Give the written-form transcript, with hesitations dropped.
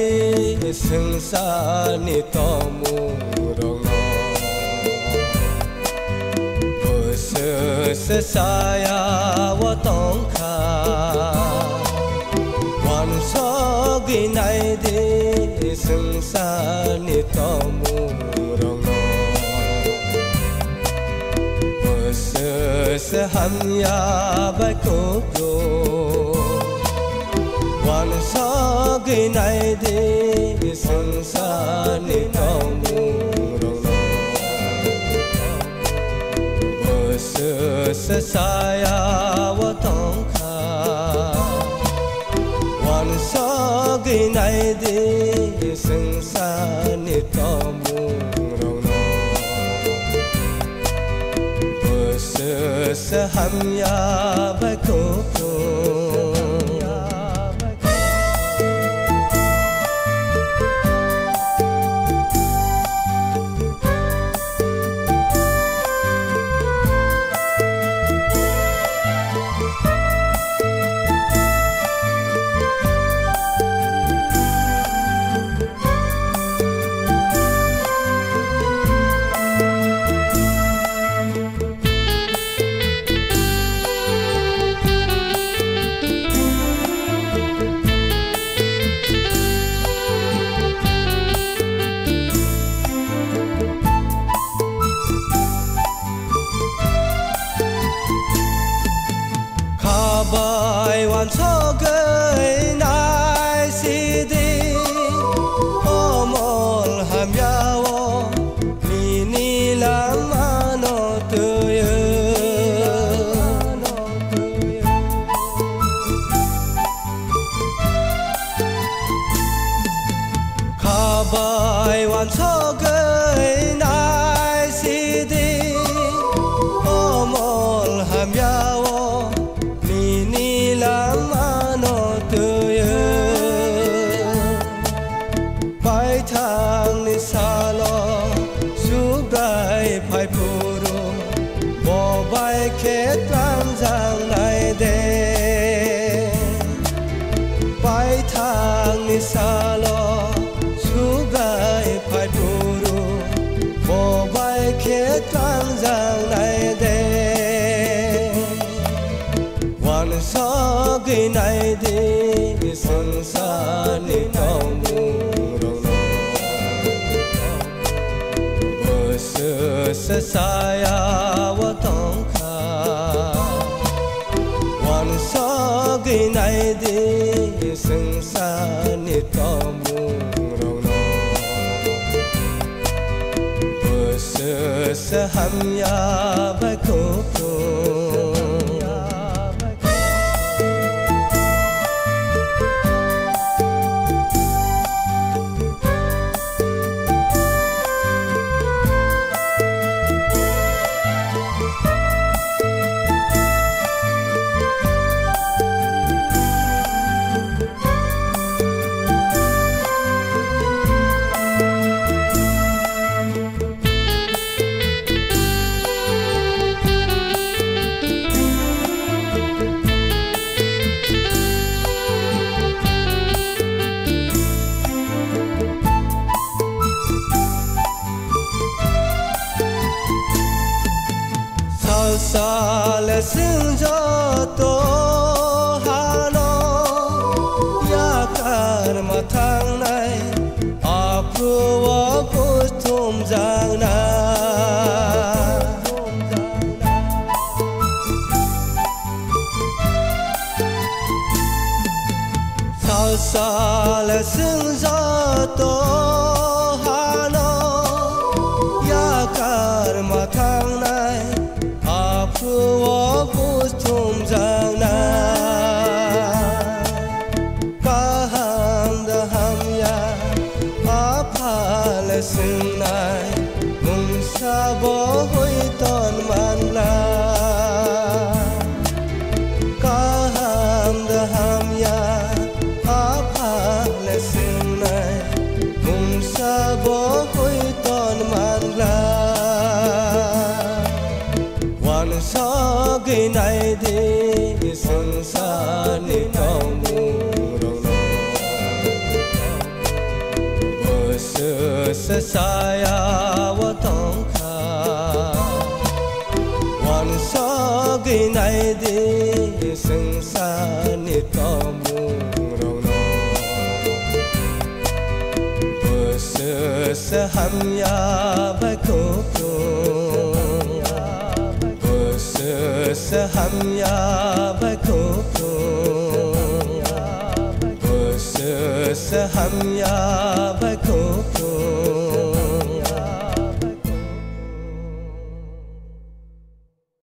đi sừng xa ni to mu rong no bơ sơ sa ya wa tong kha wan so gi nai đi sừng xa ni to mu rong no bơ sơ ham ya ba ko yo wan so gi nai đi sừng xa ni to mu rong no bơ sơ sa ya wa tong kha wan so gi nai đi sừng xa ni to mu rong no bơ sơ ham ya ba ko yo bài hoàn so gơi nai si đi ô mol ham yawo ni ni lang ano tuye kha bài hoàn so gơi nai si đi ô mol ham yawo lang ano tuye pai thang ni salo subai phai puru bo bai khet lang jang nai de pai thang ni salo subai phai puru bo bai khet lang jang nai de so gi nai đi sừng xa ni to mu rong no bơ sơ sa ya wa tong kha wan so gi nai đi sừng xa ni to mu rong no bơ sơ ham ya ba ko sa le sing jo to ha no ya kar ma thang nai a pru wa ko thum jang na sa le sing jo to ha no ya kar ma thang nai wo ko thum jang na ka ham da ham ya a pha le sing nai mung sa bo hoi ton man la ka ham da ham ya a pha le sing nai mung sa bo hoi ton man la so gi nai đi sừng xa ni to mu rong no saya wa tong kha wan so gi nai di sing sa ni to mu rong no se ham ya ba ko ko se ham ya ba ko ko se ham ya ba ko